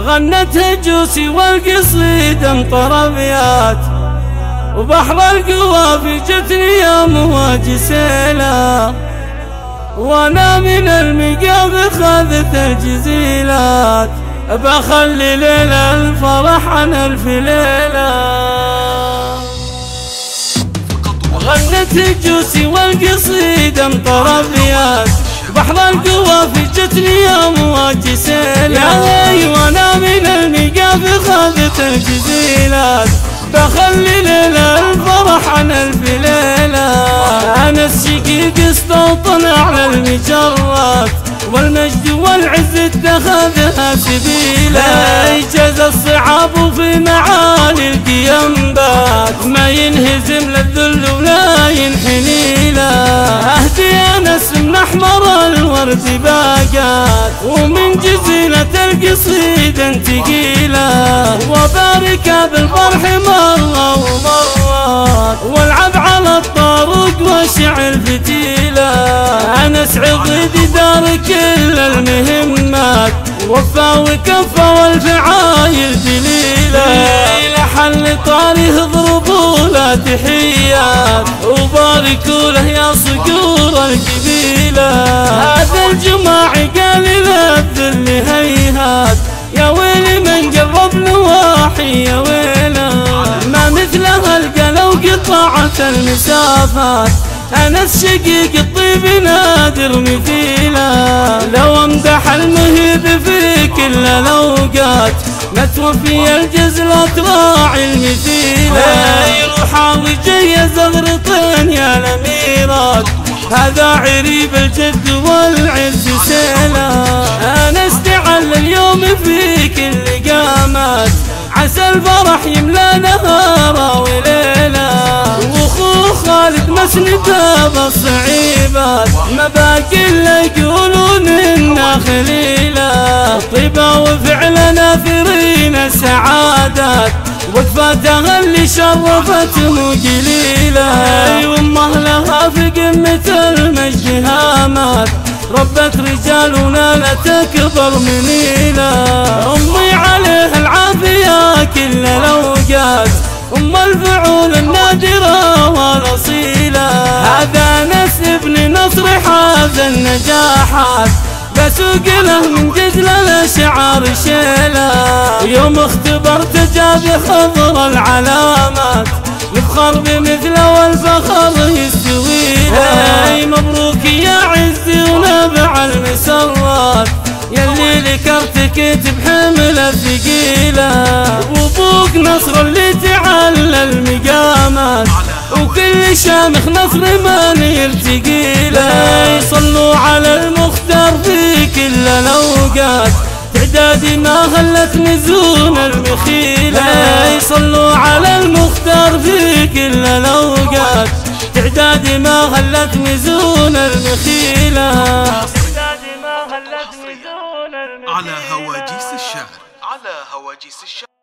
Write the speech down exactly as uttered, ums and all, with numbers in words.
غنت هجوسي والقصيدة انطر ابيات، وبحر القوافي جتني يا مواج سيلة، وانا من المقام خذت الجزيلات، بخلي ليلة الفرح عن الف ليلة. غنت هجوسي والقصيدة انطر ابيات، بحر القوافي جتني يا مواج سيلة، يا وانا من المقام خذت الجزيلات، بخلي ليلة الفرح عن الف ليلة. أنا الشقيق استوطن على المجرات، والمجد والعز اتخذها سبيلا، يجاز الصعاب في معالي القيم بات، ما ينهزم للذل ولا ينحني له. أهدي أنس من أحمر الورد باقات، ومن جزيلة القصيدة ثقيلة، وبارك بالفرح مرة ومرات، والعب على الطارق وشعل فتيلة. أنس عضيدي دار كل المهمات، وفى وكفى والفعايل دليلة، لحل طاريه ضربوا له تحيات، وباركوا له يا صقور القبيلة. هذا الجماعي قال للذل هيهات، يا ويلي من قرب نواحي يا ويله، ما مثلها القى لو قطعت المسافات. أنس شقيق الطيب نادر مثيله، لو امدح المهيب في كل الأوقات، ما توفي الجزلة راعي المثيله. يروح ويجيز اغرطين يا الأميرات، هذا عريب الجد والعز سيله. أنس تعل اليوم في كل قامات، عسى الفرح يملى نهاره وليله، واخوه خالد مسنده بالصعيبات، ما باقي الا يقولون انا خليله. طيبه وفعل نافرين السعادات، وقفاتها اللي شرفتهم قليله، وامه لها في قمه المجد هامات، ربت رجال ونالت اكبر منيله. امي عليها العافيه كل الاوقات، ام الفعول النادره والاصيله. هذا انس ابن نصر حاز النجاحات، بسوق له من جزل الاشعار شيله، يوم اختبرت جاب خضر العلامات، يفخر بمثله والفخر يستوي له. مبروك يا عزي ونبع المسرات، يلي لكرتك بحمل الثقيله، وابوك نصر اللي تعلى المقامات، وكل شامخ نصر من يرتقي له. صلوا على المختار في كل الاوقات، تعدادي ما خلت نزول المخيله. صلوا على المختار في كل الاوقات، تعدادي ما خلت نزول المخيله. على هواجيس الشعر، على هواجيس الشعر.